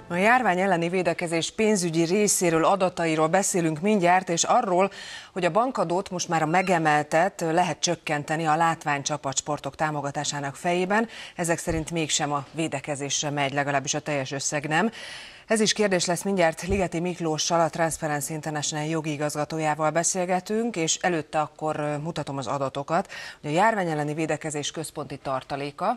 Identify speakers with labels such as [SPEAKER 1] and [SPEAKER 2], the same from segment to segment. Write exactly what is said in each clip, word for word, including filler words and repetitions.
[SPEAKER 1] A járvány elleni védekezés pénzügyi részéről, adatairól beszélünk mindjárt, és arról, hogy a bankadót most már a megemeltet lehet csökkenteni a látványcsapatsportok támogatásának fejében. Ezek szerint mégsem a védekezésre megy, legalábbis a teljes összeg nem. Ez is kérdés lesz, mindjárt Ligeti Miklóssal, a Transparency International jogi igazgatójával beszélgetünk, és előtte akkor mutatom az adatokat, hogy a járvány elleni védekezés központi tartaléka,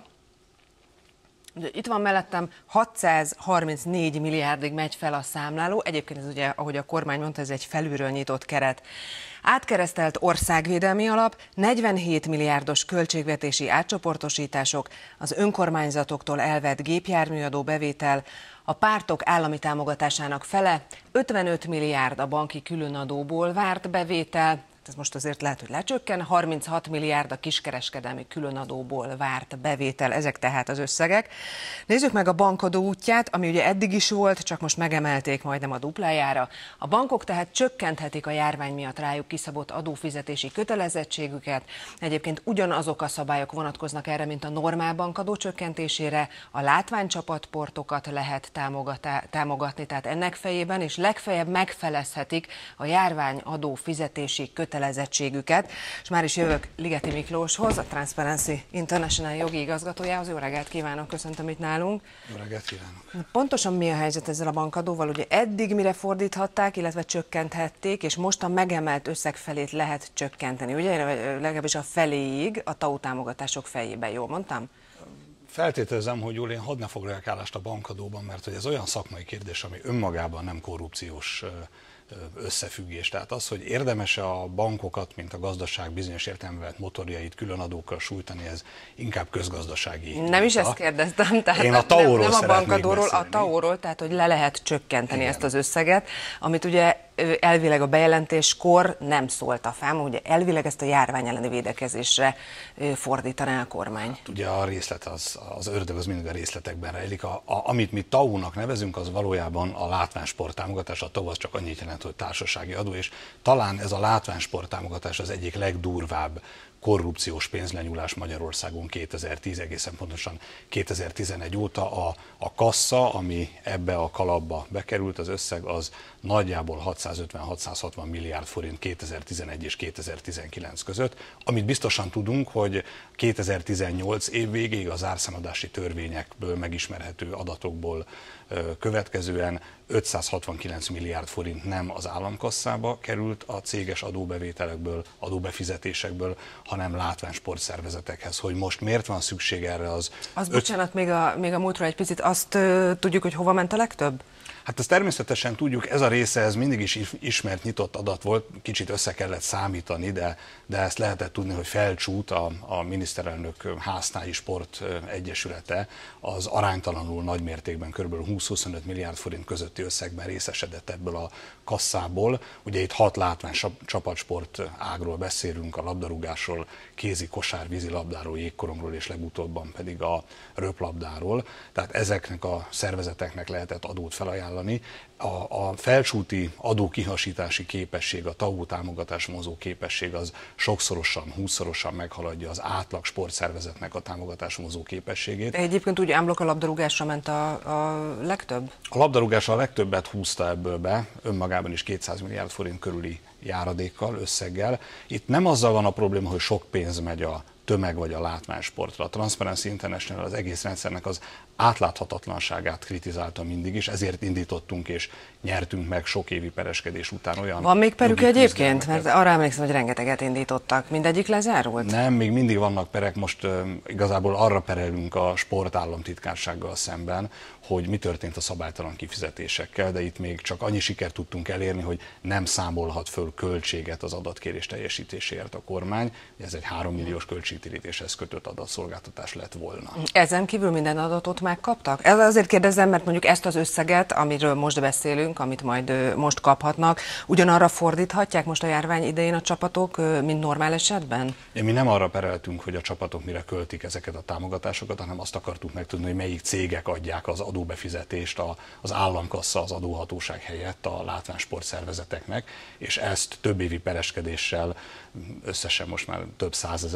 [SPEAKER 1] itt van mellettem, hatszázharmincnégy milliárdig megy fel a számláló. Egyébként ez ugye, ahogy a kormány mondta, ez egy felülről nyitott keret. Átkeresztelt országvédelmi alap, negyvenhét milliárdos költségvetési átcsoportosítások, az önkormányzatoktól elvett gépjárműadó bevétel, a pártok állami támogatásának fele, ötvenöt milliárd a banki különadóból várt bevétel, ez most azért lehet, hogy lecsökken, harminchat milliárd a kiskereskedelmi különadóból várt bevétel, ezek tehát az összegek. Nézzük meg a bankadó útját, ami ugye eddig is volt, csak most megemelték majdnem a duplájára. A bankok tehát csökkenthetik a járvány miatt rájuk kiszabott adófizetési kötelezettségüket. Egyébként ugyanazok a szabályok vonatkoznak erre, mint a normál bankadó csökkentésére. A látványcsapatportokat lehet támogatni, tehát ennek fejében, és legfeljebb megfelezhetik a járványadó fizetési kötelezettségüket. kötelezettségüket. És már is jövök Ligeti Miklóshoz, a Transparency International jogi igazgatójához. Jó reggelt kívánok, köszöntöm itt nálunk.
[SPEAKER 2] Jó reggelt kívánok.
[SPEAKER 1] Pontosan mi a helyzet ezzel a bankadóval? Ugye eddig mire fordíthatták, illetve csökkenthették, és most a megemelt összeg felét lehet csökkenteni. Ugye legalábbis a feléig a té á u támogatások fejében, jól mondtam?
[SPEAKER 2] Feltételezem, hogy jól én hadd ne foglaljak állást a bankadóban, mert hogy ez olyan szakmai kérdés, ami önmagában nem korrupciós összefüggés. Tehát az, hogy érdemes-e a bankokat, mint a gazdaság bizonyos értelemben vett motorjait különadókkal sújtani, ez inkább közgazdasági.
[SPEAKER 1] Nem is ezt kérdeztem, tehát
[SPEAKER 2] én a té á u-ról
[SPEAKER 1] nem a bankadóról, a té á u-ról, tehát hogy le lehet csökkenteni Igen. ezt az összeget, amit ugye elvileg a bejelentéskor nem szólt a fám, ugye elvileg ezt a járvány elleni védekezésre fordítaná a kormány.
[SPEAKER 2] Hát ugye a részlet, az, az ördög az mindig a részletekben rejlik. A, a, amit mi té á u-nak nevezünk, az valójában a látványsport támogatás, a té á u az csak annyit jelent, hogy társasági adó, és talán ez a látványsport támogatás az egyik legdurvább korrupciós pénzlenyúlás Magyarországon kétezer-tíz, egészen pontosan kétezer-tizenegy óta. A, a kassa, ami ebbe a kalapba bekerült, az összeg az nagyjából hatszázötven-hatszázhatvan milliárd forint kétezer-tizenegy és kétezer-tizenkilenc között, amit biztosan tudunk, hogy kétezer-tizennyolc év végéig az árszámadási törvényekből megismerhető adatokból következően ötszázhatvankilenc milliárd forint nem az államkasszába került a céges adóbevételekből, adóbefizetésekből, hanem látványsportszervezetekhez. Hogy most miért van szükség erre az...
[SPEAKER 1] Az öt... bocsánat, még a, még a múltról egy picit, azt uh, tudjuk, hogy hova ment a legtöbb?
[SPEAKER 2] Hát ezt természetesen tudjuk, ez a része, ez mindig is ismert, nyitott adat volt, kicsit össze kellett számítani, de, de ezt lehetett tudni, hogy Felcsút, a, a miniszterelnök Hásznályi Sport Egyesülete, az aránytalanul nagy mértékben kb. húsz-huszonöt milliárd forint közötti összegben részesedett ebből a kasszából. Ugye itt hat látvány csapatsport ágról beszélünk, a labdarúgásról, kézi, kosár, vízilabdáról, jégkorongról és legutóbban pedig a röplabdáról. Tehát ezeknek a szervezeteknek lehetett adót felajánlani. A, a felcsúti adókihasítási képesség, a té á u támogatás mozó képesség az sokszorosan, húszszorosan meghaladja az átlag sportszervezetnek a támogatás mozó képességét.
[SPEAKER 1] Egyébként úgy ámblok a labdarúgásra ment a, a legtöbb?
[SPEAKER 2] A labdarúgás a legtöbbet húzta ebből be, önmagában is kétszáz milliárd forint körüli járadékkal, összeggel. Itt nem azzal van a probléma, hogy sok pénz megy a tömeg vagy a látványsportra. A Transparency International az egész rendszernek az átláthatatlanságát kritizálta mindig is, ezért indítottunk és nyertünk meg sok évi pereskedés után olyan...
[SPEAKER 1] Van még perük egyébként? Mert arra emlékszem, hogy rengeteget indítottak. Mindegyik lezárult?
[SPEAKER 2] Nem, még mindig vannak perek, most uh, igazából arra perelünk a sportállamtitkársággal szemben, hogy mi történt a szabálytalan kifizetésekkel, de itt még csak annyi sikert tudtunk elérni, hogy nem számolhat föl költséget az adatkérés teljesítéséért a kormány. Ez egy három milliós költségtérítéshez kötött adatszolgáltatás lett volna.
[SPEAKER 1] Ezen kívül minden adatot megkaptak? Ez azért kérdezem, mert mondjuk ezt az összeget, amiről most beszélünk, amit majd most kaphatnak, ugyanarra fordíthatják most a járvány idején a csapatok, mint normál esetben?
[SPEAKER 2] Mi nem arra pereltünk, hogy a csapatok mire költik ezeket a támogatásokat, hanem azt akartuk megtudni, hogy melyik cégek adják az adóbefizetést az államkassa, az adóhatóság helyett a látványsportszervezeteknek, és ezt több évi pereskedéssel, összesen most már több százezer oldalt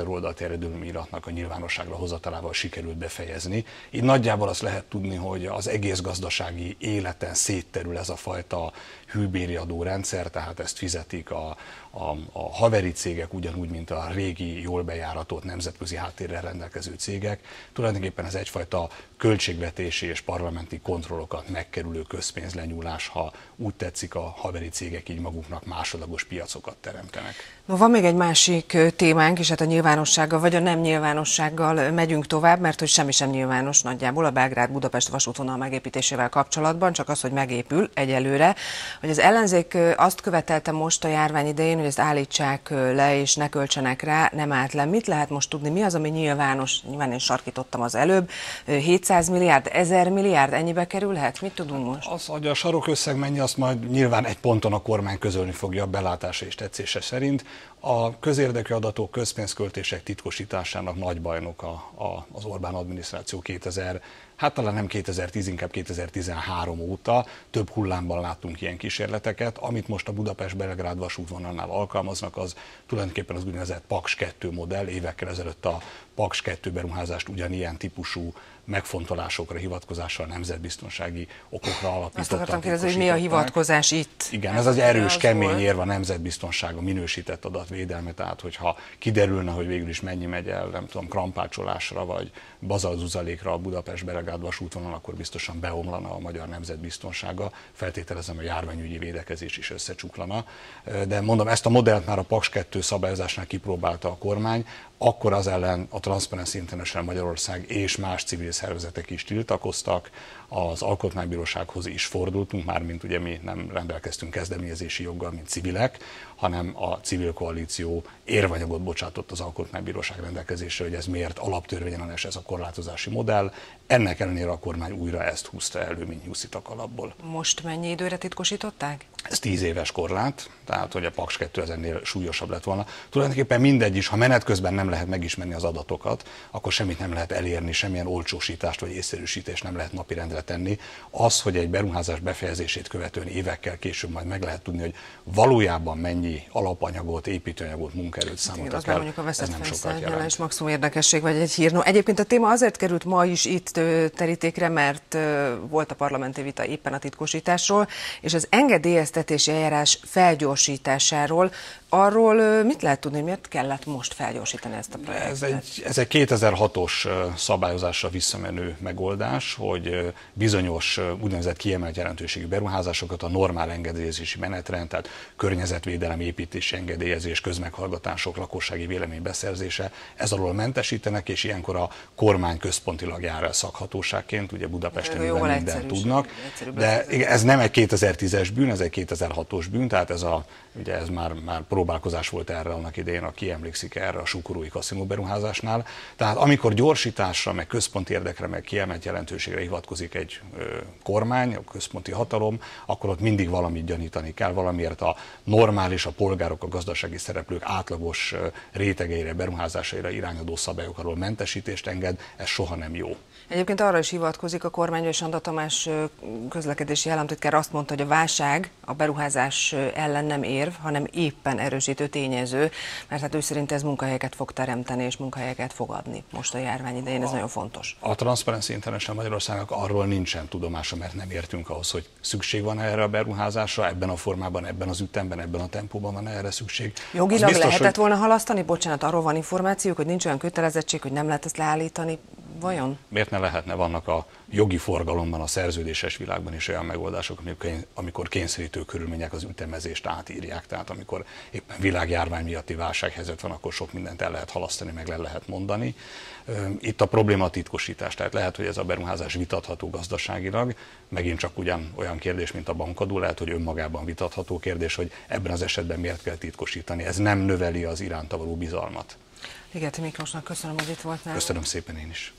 [SPEAKER 2] eredményíratnak a nyilvánosságra hozatalával sikerült befejezni. Így nagyjából azt lehet tudni, hogy az egész gazdasági életen szétterül ez a fajta hűbéri adórendszer, tehát ezt fizetik a, a, a haveri cégek ugyanúgy, mint a régi, jól bejáratott nemzetközi háttérrel rendelkező cégek. Tulajdonképpen ez egyfajta költségvetési és parlamenti kontrollokat megkerülő közpénzlenyúlás, ha úgy tetszik, a haveri cégek így maguknak másodlagos piacokat teremtenek.
[SPEAKER 1] No, van még egy másik témánk, és hát a nyilvánossággal vagy a nem nyilvánossággal megyünk tovább, mert hogy semmi sem nyilvános nagyjából a Belgrád-Budapest vasútvonal megépítésével kapcsolatban, csak az, hogy megépül egyelőre. Hogy az ellenzék azt követelte most a járvány idején, hogy ezt állítsák le és ne költsenek rá, nem állt le. Mit lehet most tudni? Mi az, ami nyilvános? Nyilván én sarkítottam az előbb. hétszáz milliárd, ezer milliárd, ennyibe kerülhet? Mit tudunk most?
[SPEAKER 2] Az, hogy a sarokösszeg mennyi, azt majd nyilván egy ponton a kormány közölni fogja a belátása és tetszése szerint. A közérdekű adatok, közpénzköltések titkosításának nagy bajnoka a, az Orbán adminisztráció kétezer, hát talán nem kétezer-tíz, inkább kétezer-tizenhárom óta. Több hullámban láttunk ilyen kísérleteket. Amit most a Budapest-Belgrád vasútvonalnál alkalmaznak, az tulajdonképpen az úgynevezett Paks kettő modell. Évekkel ezelőtt a Paks kettő beruházást ugyanilyen típusú megfontolásokra, hivatkozással, nemzetbiztonsági okokra alapítottak.
[SPEAKER 1] Azt akartam kérdezni, hogy mi a hivatkozás itt?
[SPEAKER 2] Igen, ez az erős, az kemény érv a nemzetbiztonság, a minősített adatvédelme, tehát hogyha kiderülne, hogy végül is mennyi megy el, nem tudom, krampácsolásra vagy bazalzuzalékra a Budapest-Belgrád vasútvonalon, akkor biztosan beomlana a magyar nemzetbiztonsága. Feltételezem, a járványügyi védekezés is összecsuklana. De mondom, ezt a modellt már a Paks kettő szabályozásnál kipróbálta a kormány, akkor az ellen a Transparency International Magyarország és más civil szervezetek is tiltakoztak, az Alkotmánybírósághoz is fordultunk, mármint ugye mi nem rendelkeztünk kezdeményezési joggal, mint civilek, hanem a civil koalíció érvanyagot bocsátott az Alkotmánybíróság rendelkezésre, hogy ez miért alaptörvényellenes ez a korlátozási modell. Ennek ellenére a kormány újra ezt húzta elő, mint nyuszitak alapból.
[SPEAKER 1] Most mennyi időre titkosították?
[SPEAKER 2] Ez tíz éves korlát, tehát hogy a Paks kettő ennél súlyosabb lett volna. Tulajdonképpen mindegy is, ha menet közben nem lehet megismerni az adatokat, akkor semmit nem lehet elérni, semmilyen olcsósítást vagy észszerűsítést nem lehet napirendre tenni. Az, hogy egy beruházás befejezését követően évekkel később majd meg lehet tudni, hogy valójában mennyi alapanyagot, építőanyagot, munkaerőt számoltak el, ez nem sokat jelent.
[SPEAKER 1] És maximum érdekesség vagy egy hír. No, egyébként a téma azért került ma is itt terítékre, mert volt a parlamenti vita éppen a titkosításról, és az engedélyeztetési eljárás felgyorsításáról. Arról mit lehet tudni, miért kellett most felgyorsítani ezt a projektet?
[SPEAKER 2] Ez egy, ez egy kétezer-hatos szabályozásra visszamenő megoldás, hogy bizonyos úgynevezett kiemelt jelentőségű beruházásokat a normál engedélyezési menetrend, tehát környezetvédelem, építési engedélyezés, közmeghallgatások, lakossági vélemény beszerzése, ez alól mentesítenek, és ilyenkor a kormány központilag jár el szakhatóságként, ugye Budapesten mindent tudnak, de ez nem egy kétezer-tízes bűn, ez egy kétezer-hatos bűn, tehát ez, a, ugye ez már, már próbálkozás volt erre annak idején, aki emlékszik erre a Sukorói kaszinó beruházásnál. Tehát amikor gyorsításra, meg központi érdekre, meg kiemelt jelentőségre hivatkozik egy ö, kormány, a központi hatalom, akkor ott mindig valamit gyanítani kell, valamiért a normális, a polgárok, a gazdasági szereplők átlagos ö, rétegeire, beruházásaira irányadó szabályok alól mentesítést enged, ez soha nem jó.
[SPEAKER 1] Egyébként arra is hivatkozik a kormány, hogy Sanda Tamás közlekedési államtitkár azt mondta, hogy a válság a beruházás ellen nem érv, hanem éppen erősítő tényező, mert hát ő szerint ez munkahelyeket fog teremteni és munkahelyeket fog adni. Most a járvány idején ez a, nagyon fontos.
[SPEAKER 2] A Transparency International Magyarországnak arról nincsen tudomása, mert nem értünk ahhoz, hogy szükség van erre a beruházásra, ebben a formában, ebben az ütemben, ebben a tempóban van erre szükség.
[SPEAKER 1] Jogilag biztos, lehetett hogy... volna halasztani? Bocsánat, arról van információk, hogy nincs olyan kötelezettség, hogy nem lehet ezt leállítani. Vajon?
[SPEAKER 2] Miért ne lehetne? Vannak a jogi forgalomban, a szerződéses világban is olyan megoldások, amikor kényszerítő körülmények az ütemezést átírják. Tehát amikor éppen világjárvány miatti válsághelyzet van, akkor sok mindent el lehet halasztani, meg le lehet mondani. Itt a probléma a titkosítás. Tehát lehet, hogy ez a beruházás vitatható gazdaságilag, megint csak ugyan olyan kérdés, mint a bankadó, lehet, hogy önmagában vitatható kérdés, hogy ebben az esetben miért kell titkosítani. Ez nem növeli az iránta való bizalmat.
[SPEAKER 1] Ligeti Miklósnak köszönöm, hogy itt volt nálunk.
[SPEAKER 2] Köszönöm szépen én is.